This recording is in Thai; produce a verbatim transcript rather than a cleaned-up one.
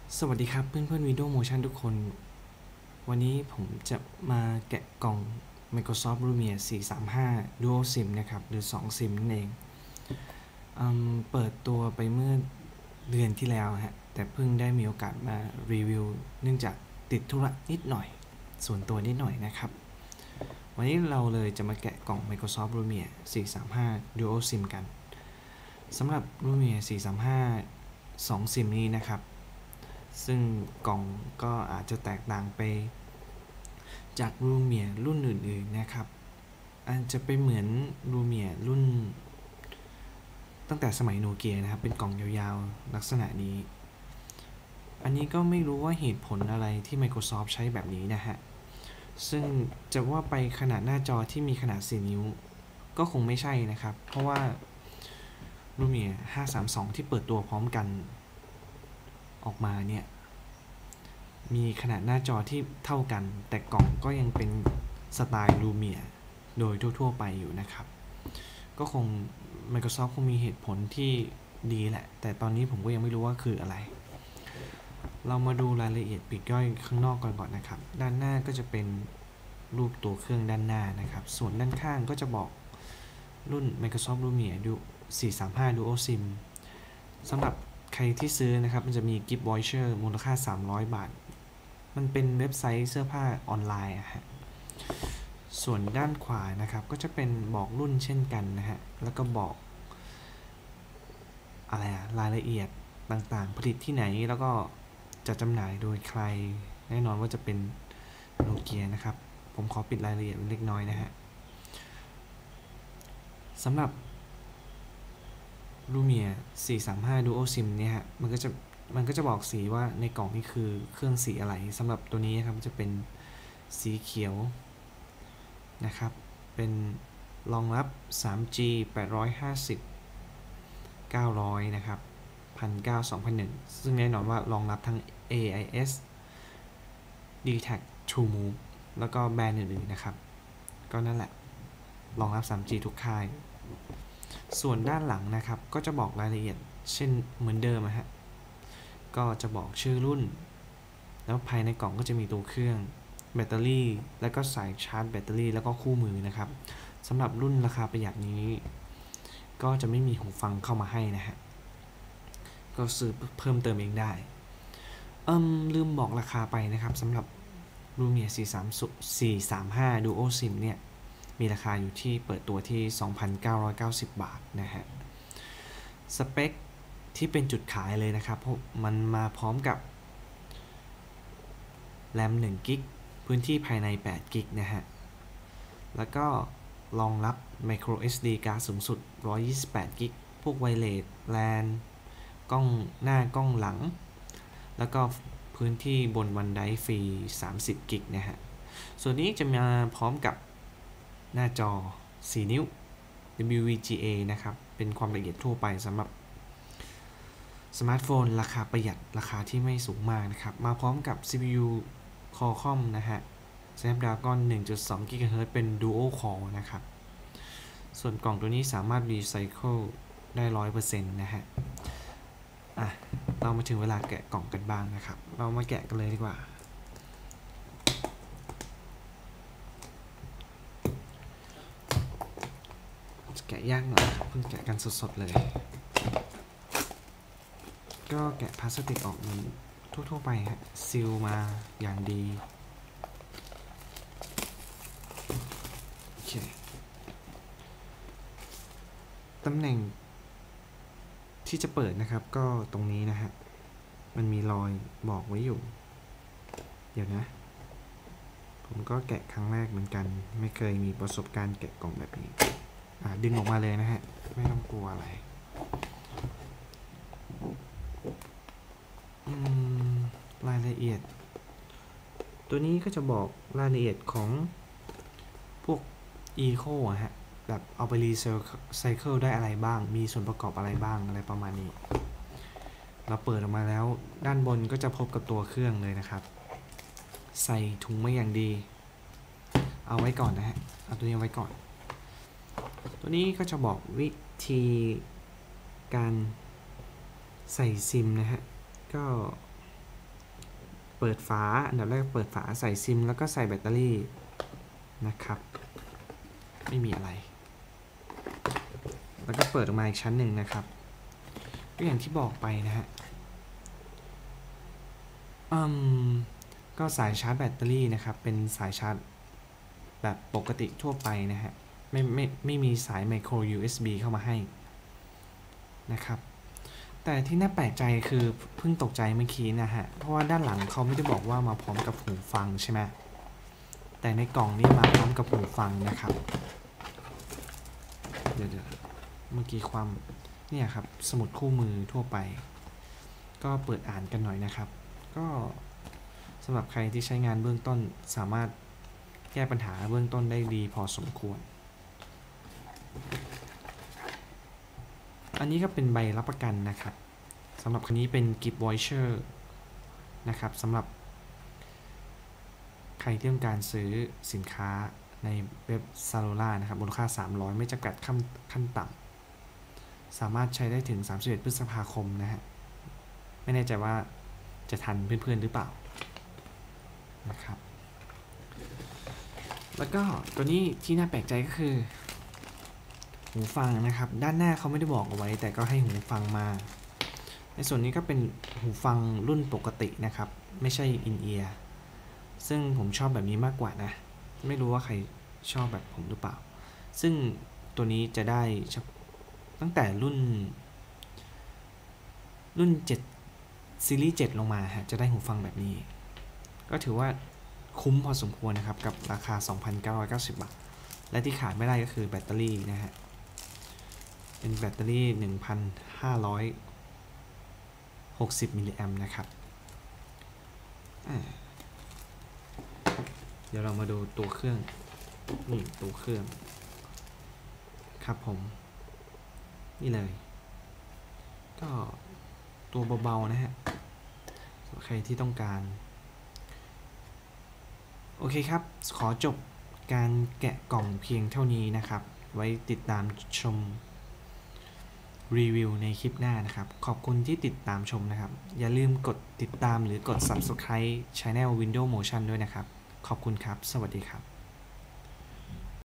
สวัสดีครับเพื่อนเพื่อน Windows Motion ทุกคนวันนี้ผมจะมาแกะกล่อง Microsoft Lumia สี่สามห้า Dual SIM นะครับหรือสอง ซิม นั่นเองเปิดตัวไปเมื่อเดือนที่แล้วฮะแต่เพิ่งได้มีโอกาสมารีวิวเนื่องจากติดธุระนิดหน่อยส่วนตัวนิดหน่อยนะครับวันนี้เราเลยจะมาแกะกล่อง Microsoft Lumia สี่สามห้า Dual SIM กันสำหรับ Lumia สี่สามห้า สอง ซิม นี้นะครับซึ่งกล่องก็อาจจะแตกต่างไปจากลูเมียรุ่นอื่นๆนะครับอาจจะไปเหมือนลูเมียรุ่นตั้งแต่สมัยโนเกียนะครับเป็นกล่องยาวๆลักษณะนี้อันนี้ก็ไม่รู้ว่าเหตุผลอะไรที่ Microsoft ใช้แบบนี้นะฮะซึ่งจะว่าไปขนาดหน้าจอที่มีขนาดสี่นิ้วก็คงไม่ใช่นะครับเพราะว่าลูเมียห้าสามสองที่เปิดตัวพร้อมกันออกมาเนี่ยมีขนาดหน้าจอที่เท่ากันแต่กล่องก็ยังเป็นสไตล์ลูเมียโดยทั่วๆไปอยู่นะครับก็คง Microsoft คงมีเหตุผลที่ดีแหละแต่ตอนนี้ผมก็ยังไม่รู้ว่าคืออะไรเรามาดูรายละเอียดปลีกย่อยข้างนอกก่อนก่อนนะครับด้านหน้าก็จะเป็นรูปตัวเครื่องด้านหน้านะครับส่วนด้านข้างก็จะบอกรุ่น Microsoft Lumia สี่สามห้า Dual SIM สำหรับใครที่ซื้อนะครับมันจะมี Gift Voucher มูลค่าสามร้อยบาทมันเป็นเว็บไซต์เสื้อผ้าออนไลน์อะฮะส่วนด้านขวานะครับก็จะเป็นบอกรุ่นเช่นกันนะฮะแล้วก็บอกอะไรอะรายละเอียดต่างๆผลิตที่ไหนแล้วก็จะจำหน่ายโดยใครแน่นอนว่าจะเป็นโนเกียนะครับผมขอปิดรายละเอียดเล็กน้อยนะฮะสำหรับ Lumia สี่สามห้า Dual SIM เนี่ยฮะมันก็จะมันก็จะบอกสีว่าในกล่องนี้คือเครื่องสีอะไรสำหรับตัวนี้ครับจะเป็นสีเขียวนะครับเป็นรองรับ ทรี จี แปดร้อยห้าสิบ เก้าร้อยนะครับ หนึ่งพันเก้าร้อย สองพันหนึ่ง ซึ่งแน่นอนว่ารองรับทั้ง เอ ไอ เอส ดี ที เอ ซี TrueMove แล้วก็แบรนด์อื่นๆนะครับก็นั่นแหละรองรับ ทรี จี ทุกค่ายส่วนด้านหลังนะครับก็จะบอกรายละเอียดเช่นเหมือนเดิมนะฮะก็จะบอกชื่อรุ่นแล้วภายในกล่องก็จะมีตัวเครื่องแบตเตอรี่แล้วก็สายชาร์จแบตเตอรี่แล้วก็คู่มือนะครับสำหรับรุ่นราคาประหยัดนี้ก็จะไม่มีหูฟังเข้ามาให้นะฮะก็ซื้อเพิ่มเติมเองได้เอิ่มลืมบอกราคาไปนะครับสำหรับ Lumia สี่สามห้า Dual SIM เนี่ยมีราคาอยู่ที่เปิดตัวที่ สองพันเก้าร้อยเก้าสิบ บาทนะฮะสเปคที่เป็นจุดขายเลยนะครับเพราะมันมาพร้อมกับแรมหนึ่งกิกะไบต์พื้นที่ภายในแปดกิกะไบต์นะฮะแล้วก็รองรับ Micro เอส ดี Card สูงสุดหนึ่งร้อยยี่สิบแปดกิกะไบต์พวกไวเลส แลน กล้องหน้ากล้องหลังแล้วก็พื้นที่บนวันไดฟรีสามสิบกิกะไบต์นะฮะส่วนนี้จะมาพร้อมกับหน้าจอสี่นิ้ว ดับเบิลยู วี จี เอ นะครับเป็นความละเอียดทั่วไปสำหรับสมาร์ทโฟนราคาประหยัดราคาที่ไม่สูงมากนะครับมาพร้อมกับ ซี พี ยู Qualcomm นะฮะ Snapdragon หนึ่งจุดสอง กิกะเฮิรตซ์ เป็น Dual Core นะครับส่วนกล่องตัวนี้สามารถรีไซเคิลได้ ร้อยเปอร์เซ็นต์ นะฮะอ่ะเรามาถึงเวลาแกะกล่องกันบ้างนะครับเรามาแกะกันเลยดีกว่าแกะยากหน่อยเพิ่งแกะกันสดๆเลยก็แกะพลาสติกออกมันทั่วๆไปฮะซีลมาอย่างดีโอเคตำแหน่งที่จะเปิดนะครับก็ตรงนี้นะฮะมันมีรอยบอกไว้อยู่เดี๋ยวนะผมก็แกะครั้งแรกเหมือนกันไม่เคยมีประสบการณ์แกะกล่องแบบนี้อ่าดึงออกมาเลยนะฮะไม่ต้องกลัวอะไรรายละเอียดตัวนี้ก็จะบอกรายละเอียดของพวก Eco อะฮะแบบเอาไปรีไซเคิลได้อะไรบ้างมีส่วนประกอบอะไรบ้างอะไรประมาณนี้เราเปิดออกมาแล้วด้านบนก็จะพบกับตัวเครื่องเลยนะครับใส่ถุงมาอย่างดีเอาไว้ก่อนนะฮะเอาตัวนี้ไว้ก่อนตัวนี้ก็จะบอกวิธีการใส่ซิมนะฮะก็ปิดฝาอันดับแรกเปิดฝาใส่ซิมแล้วก็ใส่แบตเตอรี่นะครับไม่มีอะไรแล้วก็เปิดออกมาอีกชั้นหนึ่งนะครับก็อย่างที่บอกไปนะฮะอืมก็สายชาร์จแบตเตอรี่นะครับเป็นสายชาร์จแบบปกติทั่วไปนะฮะไม่ไม่ไม่มีสายไมโคร ยู เอส บี เข้ามาให้นะครับแต่ที่น่าแปลกใจคือเพิ่งตกใจเมื่อกี้นะฮะเพราะว่าด้านหลังเขาไม่ได้บอกว่ามาพร้อมกับหูฟังใช่ไหมแต่ในกล่องนี้มาพร้อมกับหูฟังนะครับเดี๋ยวๆเมื่อกี้ความเนี่ยครับสมุดคู่มือทั่วไปก็เปิดอ่านกันหน่อยนะครับก็สำหรับใครที่ใช้งานเบื้องต้นสามารถแก้ปัญหาเบื้องต้นได้ดีพอสมควรอันนี้ก็เป็นใบรับประกันนะครับสำหรับคันนี้เป็น Gift Voucher นะครับสำหรับใครที่ต้องการซื้อสินค้าในเว็บ Zalora นะครับมูลค่าสามร้อยไม่จำกัดขั้นขั้นต่ำสามารถใช้ได้ถึงสามสิบเอ็ดพฤษภาคมนะฮะไม่แน่ใจว่าจะทันเพื่อนๆหรือเปล่านะครับแล้วก็ตัวนี้ที่น่าแปลกใจก็คือหูฟังนะครับด้านหน้าเขาไม่ได้บอกเอาไว้แต่ก็ให้หูฟังมาในส่วนนี้ก็เป็นหูฟังรุ่นปกตินะครับไม่ใช่อินเอียร์ซึ่งผมชอบแบบนี้มากกว่านะไม่รู้ว่าใครชอบแบบผมหรือเปล่าซึ่งตัวนี้จะได้ตั้งแต่รุ่นรุ่นเจ็ดซีรีส์เจ็ดลงมาฮะจะได้หูฟังแบบนี้ก็ถือว่าคุ้มพอสมควรนะครับกับราคา สองพันเก้าร้อยเก้าสิบ บาทและที่ขาดไม่ได้ก็คือแบตเตอรี่นะฮะเป็นแบตเตอรี่ หนึ่งพันห้าร้อยหกสิบ มิลลิแอมป์นะครับเดี๋ยวเรามาดูตัวเครื่องนี่ตัวเครื่องครับผมนี่เลยก็ตัวเบาๆนะฮะใครที่ต้องการโอเคครับขอจบการแกะกล่องเพียงเท่านี้นะครับไว้ติดตามชมรีวิวในคลิปหน้านะครับขอบคุณที่ติดตามชมนะครับอย่าลืมกดติดตามหรือกด Subscribe Channel Windows Motion ด้วยนะครับขอบคุณครับสวัสดีครับ